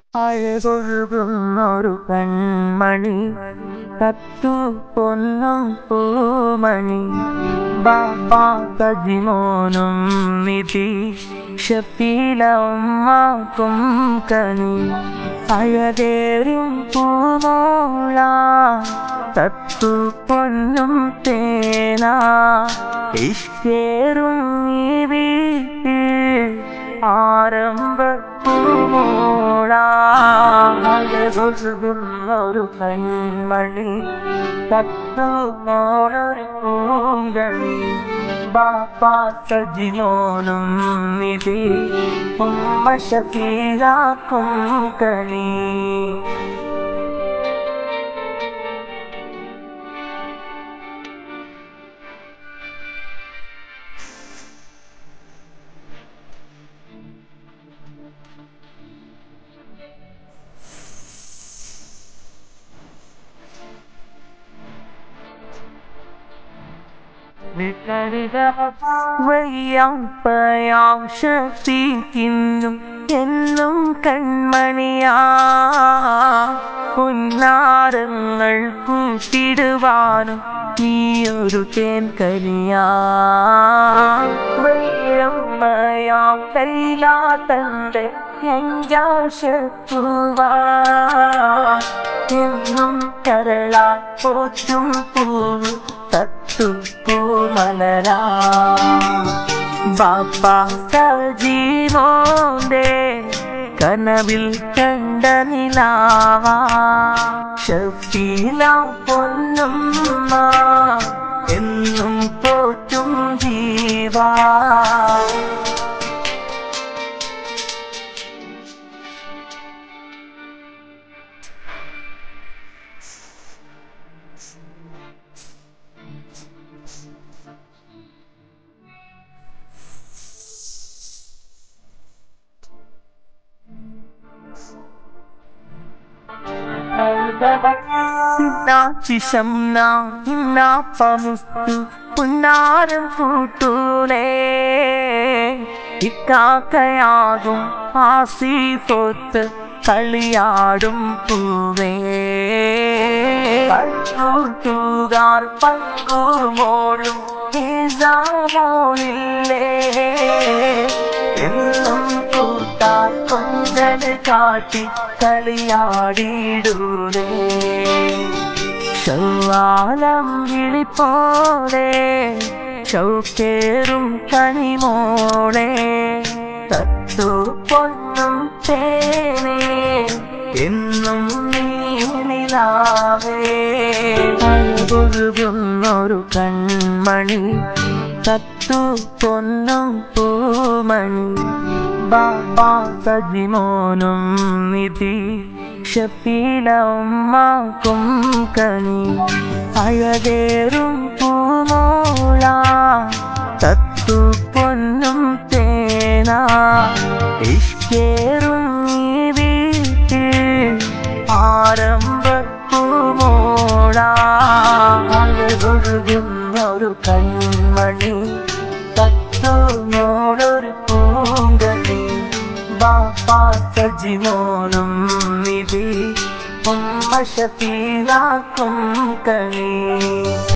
അഴകൊഴുകുന്നൊരു കൺമണി തത്തു പൊന്നും പൂമണി ബാപ്പാ കജിമോനും നിധി ഷപ്പീലമ്മാക്കും കനി അഴകേറും പൂമോള തത്തു പൊന്നും തേന ഇഷ്കേറും ഈ വീട്ടിൽ ആരംഭപ്പൂമോള അഴകൊഴുകുന്നൊരു കൺമണി തത്തു മോളൊരു പൂങ്കണി ബാപ്പാ സജിമോനും നിധി ഉമ്മ ഷഫീലാക്കും കണി വയ്യാപ്പയാം ശക്തിക്കിന്നും എന്നും കൺമണിയാ പുന്നാരങ്ങൾ കൂട്ടിടുവാനും നീയൊരു തേൻകരിയാ വയ്യമ്മയാം കല്ലാത്തന്റെ എഞ്ചാശത്തുവാ എന്നും കരളാ പോറ്റും പൂവ് തത്തു പൂമലരാ ബാപ്പാ സജീവോന്റെ കനവിൽ കണ്ട നിലാവാ ഷഫീല പൊന്നുമ്മ എന്നും പോറ്റും ജീവാ പുന്നാരം കൂട്ടൂലേ ഇക്കാക്കയാകും ആസീതൊത്ത് കളിയാടും പൂവേ കൂട്ടുകാർ പങ്കുമോളും മോളില്ലേ എന്നും കൂട്ടാൻ കൊഞ്ചല് കാട്ടി കളിയാടിടൂരേ ശൗവാലം വിളിപ്പോലെ ഷൗക്കേറും കണിമോളെ തത്തു പൊന്നും തേനേ എന്നും നീലാവേ അഴകൊഴുകുന്നൊരു കൺമണി തത്തു പൊന്നും പൂമണി ബാപ്പാ സജിമോനും നിധി ഷഫീല ഉമ്മാക്കും കനി അഴകേറും പൂമോള തത്തു പൊന്നും തേന ഇഷ്കേറും ഈ വീട്ടിൽ ആരംഭപ്പൂമോള അഴകൊഴുകുന്നൊരു കൺമണി തത്തു മോളൊരു പൂങ്കണി ബാപ്പാ സജിമോനും നിധി ഉമ്മ ഷഫീലാക്കും കണി